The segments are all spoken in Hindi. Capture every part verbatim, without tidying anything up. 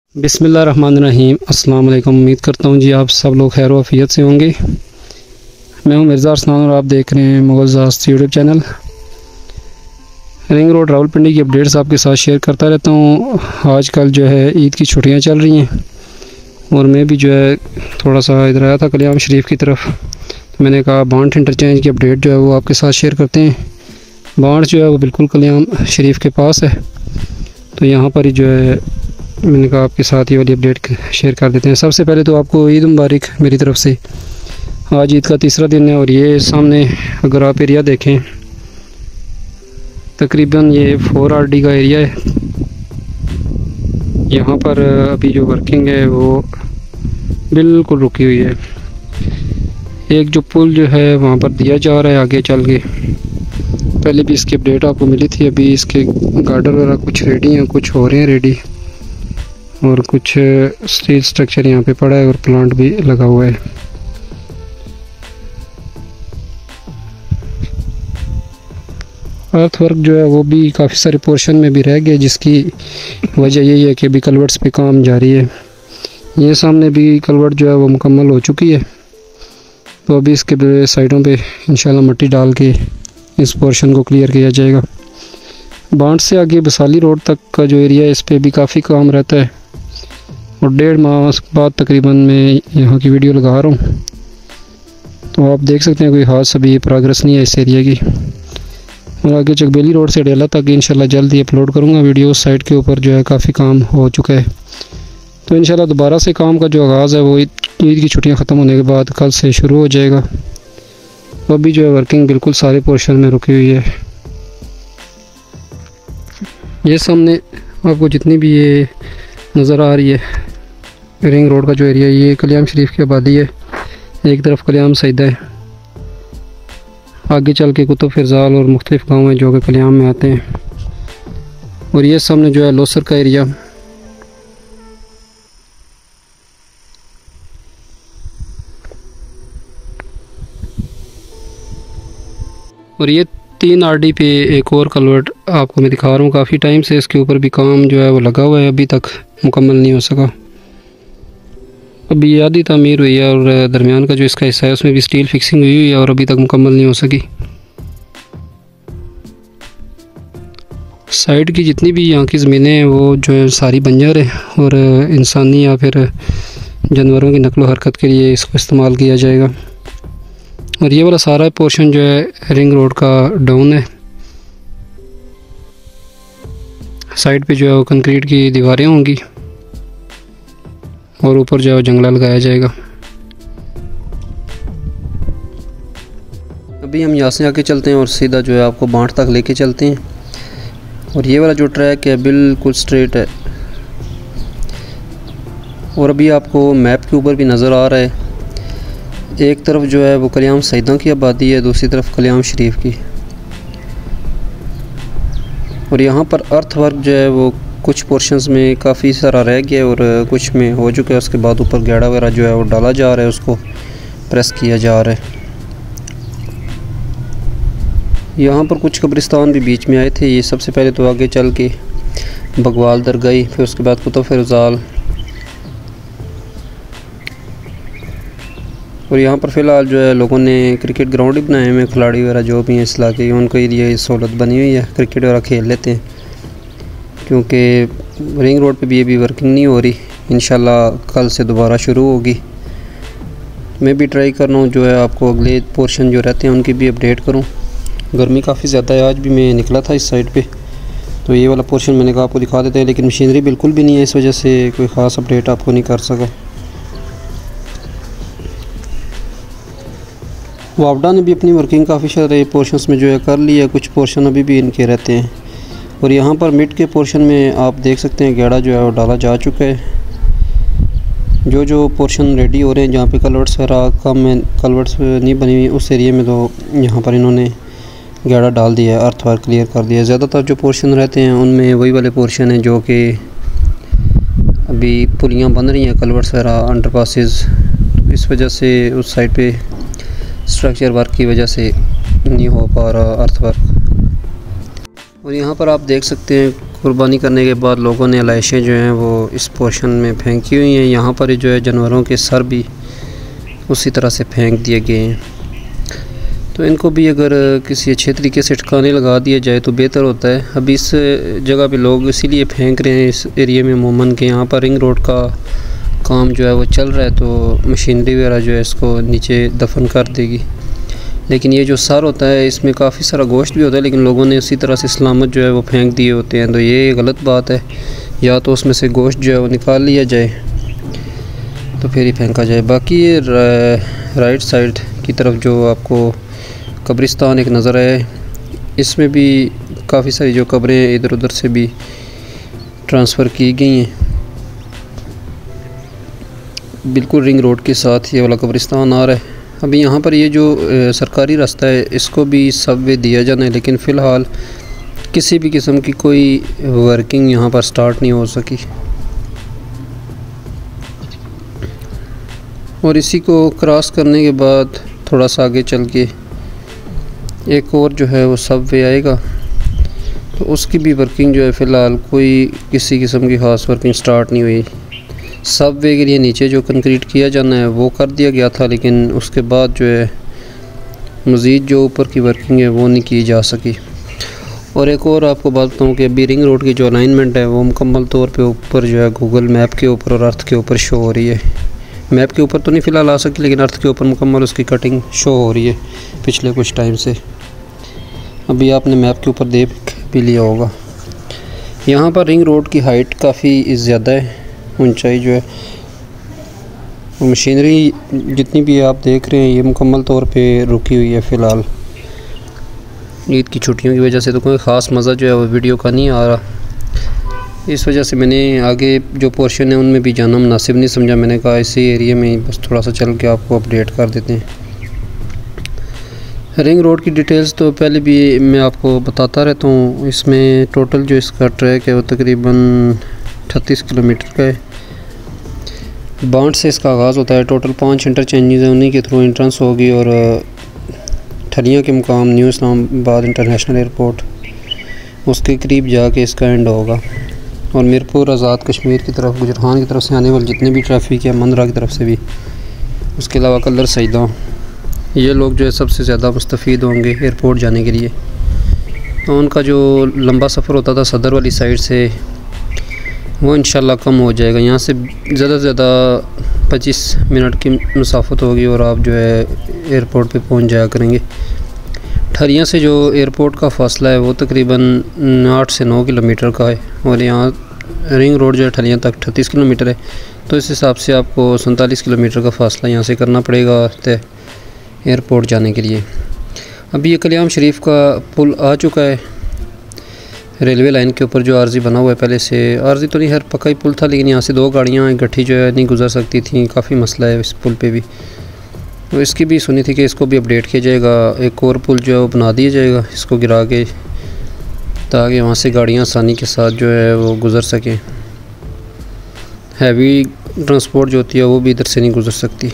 बिस्मिल्लाहिर्रहमानिर्रहीम। अस्सलाम वालेकुम। उम्मीद करता हूँ जी आप सब लोग खैर वाफियत से होंगे। मैं हूँ मिर्ज़ा अरसलान और आप देख रहे हैं Mughal Zast YouTube channel. Ring road Rawalpindi की अपडेट्स आपके साथ शेयर करता रहता हूँ। आजकल जो है ईद की छुट्टियाँ चल रही हैं और मैं भी जो है थोड़ा सा इधर आया था कल्याम शरीफ की तरफ, तो मैंने कहा बांट इंटरचेंज की अपडेट जो है वो आपके साथ शेयर करते हैं। बांट जो है वो बिल्कुल कल्याम शरीफ के पास है, तो यहाँ पर ही जो है मैंने कहा आपके साथ ये वाली अपडेट शेयर कर देते हैं। सबसे पहले तो आपको ईद मुबारक मेरी तरफ से। आज ईद का तीसरा दिन है और ये सामने अगर आप एरिया देखें तकरीबन ये फोर आर डी का एरिया है। यहाँ पर अभी जो वर्किंग है वो बिल्कुल रुकी हुई है। एक जो पुल जो है वहाँ पर दिया जा रहा है आगे चल के, पहले भी इसकी अपडेट आपको मिली थी। अभी इसके गार्डर वगैरह कुछ रेडी हैं, कुछ हो रहे हैं रेडी, और कुछ स्टील स्ट्रक्चर यहाँ पे पड़ा है और प्लांट भी लगा हुआ है। अर्थ वर्क जो है वो भी काफ़ी सारे पोर्शन में भी रह गए, जिसकी वजह यही है कि अभी कलवर्ट्स पे काम जारी है। ये सामने भी कलवर्ट जो है वो मुकम्मल हो चुकी है, तो अभी इसके साइडों पे इंशाल्लाह मिट्टी डाल के इस पोर्शन को क्लियर किया जाएगा। बांट से आगे बसाली रोड तक का जो एरिया है इस पर भी काफ़ी काम रहता है और डेढ़ माह बाद तकरीबन मैं यहाँ की वीडियो लगा रहा हूँ, तो आप देख सकते हैं कोई खास अभी प्रोग्रेस नहीं है इस एरिया की। और आगे चकबेली रोड से डेला तक इंशाल्लाह जल्द ही अपलोड करूँगा वीडियो। उस साइड के ऊपर जो है काफ़ी काम हो चुका है, तो इंशाल्लाह दोबारा से काम का जो आगाज़ है वो ईद की छुट्टियाँ ख़त्म होने के बाद कल से शुरू हो जाएगा। तो अभी जो है वर्किंग बिल्कुल सारे पोर्शन में रुकी हुई है। ये सामने आपको जितनी भी ये नज़र आ रही है रिंग रोड का जो एरिया, ये कल्याम शरीफ की आबादी है। एक तरफ कल्याम सईदा है, आगे चल के कुतुब फिरजाल और मुख्तलिफ गाँव हैं जो कि कल्याम में आते हैं। और ये सामने जो है लोसर का एरिया, और ये तीन आर डी पे एक और कलवर्ट आपको मैं दिखा रहा हूँ। काफ़ी टाइम से इसके ऊपर भी काम जो है वो लगा हुआ है, अभी तक मुकम्मल नहीं हो सका। अभी आधी तामीर हुई है और दरमियान का जो इसका हिस्सा है उसमें भी स्टील फिक्सिंग हुई हुई है और अभी तक मुकम्मल नहीं हो सकी। साइड की जितनी भी यहाँ की ज़मीनें हैं वो जो है सारी बंजर है और इंसानी या फिर जानवरों की नकलो हरकत के लिए इसको इस्तेमाल किया जाएगा। और ये वाला सारा पोर्शन जो है रिंग रोड का डाउन है। साइड पे जो है वो कंक्रीट की दीवारें होंगी और ऊपर जो है जंगला लगाया जाएगा। अभी हम यहाँ से आके चलते हैं और सीधा जो है आपको बांट तक लेके चलते हैं। और ये वाला जो ट्रैक है बिल्कुल स्ट्रेट है और अभी आपको मैप के ऊपर भी नज़र आ रहा है, एक तरफ जो है वो कल्याम सईदा की आबादी है, दूसरी तरफ कल्याम शरीफ की। और यहाँ पर अर्थ वर्क जो है वो कुछ पोर्शंस में काफ़ी सारा रह गया और कुछ में हो चुका है। उसके बाद ऊपर गेड़ा वगैरह जो है वो डाला जा रहा है, उसको प्रेस किया जा रहा है। यहाँ पर कुछ कब्रिस्तान भी बीच में आए थे। ये सबसे पहले तो आगे चल के बगवाल दरगाही, फिर उसके बाद कुतुब फिरजाल। और यहाँ पर फ़िलहाल जो है लोगों ने क्रिकेट ग्राउंड ही बनाए हुए, खिलाड़ी वगैरह जो भी हैं इस इलाके के उनको ये सहूलत बनी हुई है, क्रिकेट वगैरह खेल लेते हैं। क्योंकि रिंग रोड पे भी ये भी वर्किंग नहीं हो रही, इंशाल्लाह कल से दोबारा शुरू होगी। मैं भी ट्राई कर रहा हूँ जो है आपको अगले पोर्शन जो रहते हैं उनकी भी अपडेट करूँ। गर्मी काफ़ी ज़्यादा है, आज भी मैं निकला था इस साइड पे, तो ये वाला पोर्शन मैंने कहा आपको दिखा देते हैं, लेकिन मशीनरी बिल्कुल भी नहीं है, इस वजह से कोई ख़ास अपडेट आपको नहीं कर सका। वापडा ने भी अपनी वर्किंग काफ़ी सारे पोर्शंस में जो है कर ली है, कुछ पोर्शन अभी भी इनके रहते हैं। और यहाँ पर मिड के पोर्शन में आप देख सकते हैं गेड़ा जो है वो डाला जा चुका है। जो जो पोर्शन रेडी हो रहे हैं जहाँ पे कलवर्ट्स वगैरह कम में कलवर्ट्स नहीं बनी हुई उस एरिया में तो यहाँ पर इन्होंने गेड़ा डाल दिया है, अर्थ वर्क क्लियर कर दिया है। ज़्यादातर जो पोर्शन रहते हैं उनमें वही वाले पोर्शन हैं जो कि अभी पुलियाँ बन रही हैं, कलवर्ट्स वगैरह अंडर पासिस, इस वजह से उस साइड पे स्ट्रक्चर वर्क की वजह से नहीं हो पा रहा अर्थ वर्क। और यहाँ पर आप देख सकते हैं कुर्बानी करने के बाद लोगों ने लाशें जो हैं वो इस पोर्शन में फेंकी हुई हैं। यहाँ पर जो है जानवरों के सर भी उसी तरह से फेंक दिए गए हैं। तो इनको भी अगर किसी अच्छे तरीके से ठिकाने लगा दिया जाए तो बेहतर होता है। अभी इस जगह पे लोग इसीलिए फेंक रहे हैं इस एरिया में अमूमन के यहाँ पर रिंग रोड का काम जो है वो चल रहा है, तो मशीनरी वगैरह जो है इसको नीचे दफन कर देगी। लेकिन ये जो सर होता है इसमें काफ़ी सारा गोश्त भी होता है, लेकिन लोगों ने उसी तरह से सलामत जो है वो फेंक दिए होते हैं। तो ये गलत बात है, या तो उसमें से गोश्त जो है वो निकाल लिया जाए तो फिर ही फेंका जाए। बाकी ये राइट साइड की तरफ जो आपको कब्रिस्तान एक नज़र आए, इसमें भी काफ़ी सारी जो कब्रें इधर उधर से भी ट्रांसफ़र की गई हैं। बिल्कुल रिंग रोड के साथ ये वाला कब्रिस्तान आ रहा है। अभी यहाँ पर ये जो ए, सरकारी रास्ता है इसको भी सबवे दिया जाना है, लेकिन फ़िलहाल किसी भी किस्म की कोई वर्किंग यहाँ पर स्टार्ट नहीं हो सकी। और इसी को क्रॉस करने के बाद थोड़ा सा आगे चल के एक और जो है वो सबवे आएगा, तो उसकी भी वर्किंग जो है फ़िलहाल कोई किसी किस्म की ख़ास वर्किंग स्टार्ट नहीं हुई। सबवे के लिए नीचे जो कंक्रीट किया जाना है वो कर दिया गया था, लेकिन उसके बाद जो है मज़ीद जो ऊपर की वर्किंग है वो नहीं की जा सकी। और एक और आपको बात बताऊँ कि अभी रिंग रोड की जो अलाइनमेंट है वो मुकम्मल तौर पे ऊपर जो है गूगल मैप के ऊपर और अर्थ के ऊपर शो हो रही है। मैप के ऊपर तो नहीं फ़िलहाल आ सकी, लेकिन अर्थ के ऊपर मुकम्मल उसकी कटिंग शो हो रही है पिछले कुछ टाइम से। अभी आपने मैप के ऊपर देख भी लिया होगा। यहाँ पर रिंग रोड की हाइट काफ़ी ज़्यादा है, ऊंचाई जो है मशीनरी जितनी भी आप देख रहे हैं ये मुकम्मल तौर पे रुकी हुई है फ़िलहाल। ईद की छुट्टियों की वजह से तो कोई ख़ास मज़ा जो है वो वीडियो का नहीं आ रहा, इस वजह से मैंने आगे जो पोर्शन है उनमें भी जाना मुनासिब नहीं समझा। मैंने कहा इसी एरिया में बस थोड़ा सा चल के आपको अपडेट कर देते हैं। रिंग रोड की डिटेल्स तो पहले भी मैं आपको बताता रहता हूँ। इसमें टोटल जो इसका ट्रैक है वो तकरीबन अड़तीस किलोमीटर का है। बांट से इसका आगाज़ होता है। टोटल पाँच इंटरचेंजेस हैं, उन्हीं के थ्रू एंट्रेंस होगी और ठलियाँ के मुकाम न्यू इस्लामाबाद इंटरनेशनल एयरपोर्ट उसके करीब जाके इसका एंड होगा। और मीरपुर आज़ाद कश्मीर की तरफ गुजरान की तरफ से आने वाले जितने भी ट्रैफिक है, मंदरा की तरफ से भी, उसके अलावा कलर सईदा, ये लोग जो है सबसे ज़्यादा मुस्तफ़ीद होंगे एयरपोर्ट जाने के लिए। तो उनका जो लंबा सफ़र होता था सदर वाली साइड से वो इंशाल्लाह कम हो जाएगा। यहाँ से ज़्यादा से ज़्यादा पच्चीस मिनट की मसाफत होगी और आप जो है एयरपोर्ट पे पहुँच जाया करेंगे। ठरियाँ से जो एयरपोर्ट का फ़ासला है वो तकरीबन आठ से नौ किलोमीटर का है और यहाँ रिंग रोड जो है ठरियाँ तक अड़तीस किलोमीटर है। तो इस हिसाब से आपको सैंतालीस किलोमीटर का फ़ासला यहाँ से करना पड़ेगा तय एयरपोर्ट जाने के लिए। अभी ये कल्याम शरीफ का पुल आ चुका है रेलवे लाइन के ऊपर, जो आर्जी बना हुआ है। पहले से आर्जी तो नहीं, हर पक्का ही पुल था, लेकिन यहाँ से दो गाड़ियाँ इकट्ठी जो है नहीं गुजर सकती थी। काफ़ी मसला है इस पुल पे भी। तो इसकी भी सुनी थी कि इसको भी अपडेट किया जाएगा, एक और पुल जो है वो बना दिया जाएगा इसको गिरा के, ताकि वहाँ से गाड़ियाँ आसानी के साथ जो है वो गुज़र सकें। हैवी ट्रांसपोर्ट जो होती है वो भी इधर से नहीं गुज़र सकती।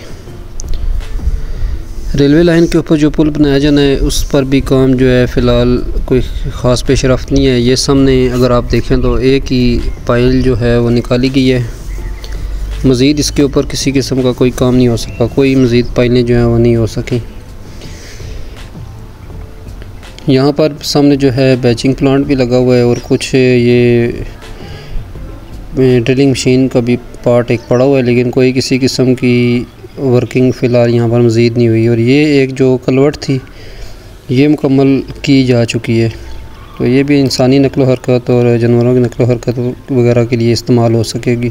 रेलवे लाइन के ऊपर जो पुल बनाया जाना है उस पर भी काम जो है फ़िलहाल कोई ख़ास पेशरफ्त नहीं है। ये सामने अगर आप देखें तो एक ही पाइल जो है वो निकाली गई है, मज़ीद इसके ऊपर किसी किस्म का कोई काम नहीं हो सका, कोई मज़ीद पाइलें जो हैं वो नहीं हो सकी। यहाँ पर सामने जो है बैचिंग प्लांट भी लगा हुआ है और कुछ ये ड्रिलिंग मशीन का भी पार्ट एक पड़ा हुआ है, लेकिन कोई किसी किस्म की वर्किंग फ़िलहाल यहाँ पर मज़ीद नहीं हुई। और ये एक जो कलवट थी ये मुकम्मल की जा चुकी है, तो ये भी इंसानी नकलो हरकत और जानवरों की नकलो हरकत वगैरह के लिए इस्तेमाल हो सकेगी।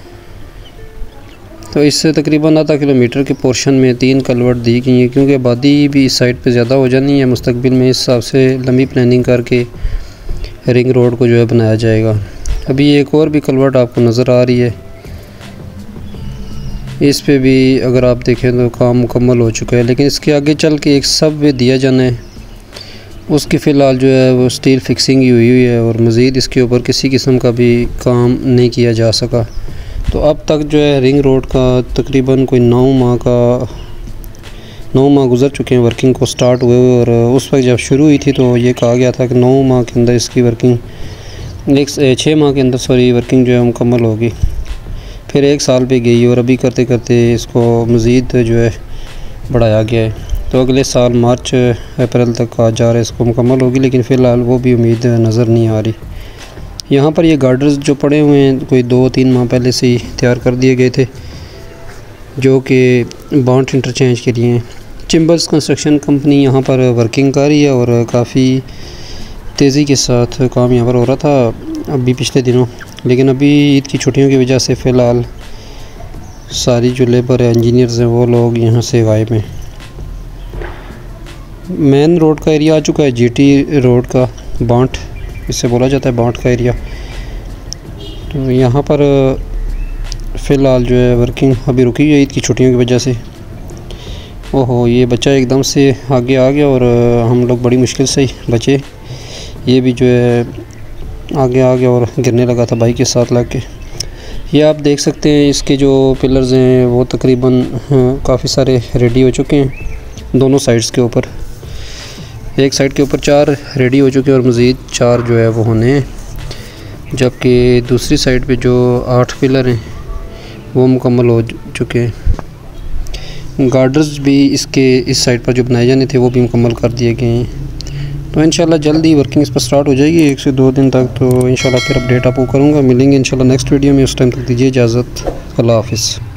तो इससे तकरीबन आधा किलोमीटर के पोर्शन में तीन कलवट दी गई हैं, क्योंकि आबादी भी इस साइड पे ज़्यादा हो जानी है। मुस्तकबिल में इस हिसाब से लंबी प्लानिंग करके रिंग रोड को जो है बनाया जाएगा। अभी एक और भी कलवट आपको नज़र आ रही है, इस पे भी अगर आप देखें तो काम मुकम्मल हो चुका है, लेकिन इसके आगे चल के एक सब वे दिया जाना है, उसकी फ़िलहाल जो है वो स्टील फिक्सिंग ही हुई हुई है और मज़ीद इसके ऊपर किसी किस्म का भी काम नहीं किया जा सका। तो अब तक जो है रिंग रोड का तकरीबन कोई नौ माह का नौ माह गुजर चुके हैं वर्किंग को स्टार्ट हुए हुए। और उस वक्त जब शुरू हुई थी तो ये कहा गया था कि नौ माह के अंदर इसकी वर्किंग एक छः माह के अंदर सॉरी वर्किंग जो है मुकम्मल होगी। फिर एक साल पे गई और अभी करते करते इसको मज़ीद जो है बढ़ाया गया है। तो अगले साल मार्च अप्रैल तक आ जा रहा है इसको मुकम्मल होगी, लेकिन फ़िलहाल वो भी उम्मीद नज़र नहीं आ रही। यहाँ पर ये गार्डर्स जो पड़े हुए हैं कोई दो तीन माह पहले से ही तैयार कर दिए गए थे, जो कि बाउंड इंटरचेंज के लिए हैं। चिम्बर्स कंस्ट्रक्शन कंपनी यहाँ पर वर्किंग कर रही है और काफ़ी तेज़ी के साथ काम यहाँ पर हो रहा था अभी पिछले दिनों, लेकिन अभी ईद की छुट्टियों की वजह से फ़िलहाल सारी जो लेबर है इंजीनियर्स हैं वो लोग यहाँ से गायब हैं। मेन रोड का एरिया आ चुका है, जीटी रोड का बांट इससे बोला जाता है, बांट का एरिया। तो यहाँ पर फ़िलहाल जो है वर्किंग अभी रुकी है ईद की छुट्टियों की वजह से। ओहो, ये बच्चा एकदम से आगे आ गया और हम लोग बड़ी मुश्किल से ही बचे। ये भी जो है आगे आ गया और गिरने लगा था बाइक के साथ लग के। ये आप देख सकते हैं इसके जो पिलर्स हैं वो तकरीबन काफ़ी सारे रेडी हो चुके हैं दोनों साइड्स के ऊपर। एक साइड के ऊपर चार रेडी हो चुके हैं और मज़ीद चार जो है वो होने हैं, जबकि दूसरी साइड पे जो आठ पिलर हैं वो मुकम्मल हो चुके हैं। गार्डर्स भी इसके इस साइड पर जो बनाए जाने थे वो भी मुकम्मल कर दिए गए हैं। तो इंशाल्लाह जल्दी ही वर्किंग इस पर स्टार्ट हो जाएगी एक से दो दिन तक। तो इंशाल्लाह फिर अपडेट आपको करूँगा। मिलेंगे इंशाल्लाह नेक्स्ट वीडियो में, उस टाइम तक दीजिए इजाज़त। अल्लाह हाफ़िज़।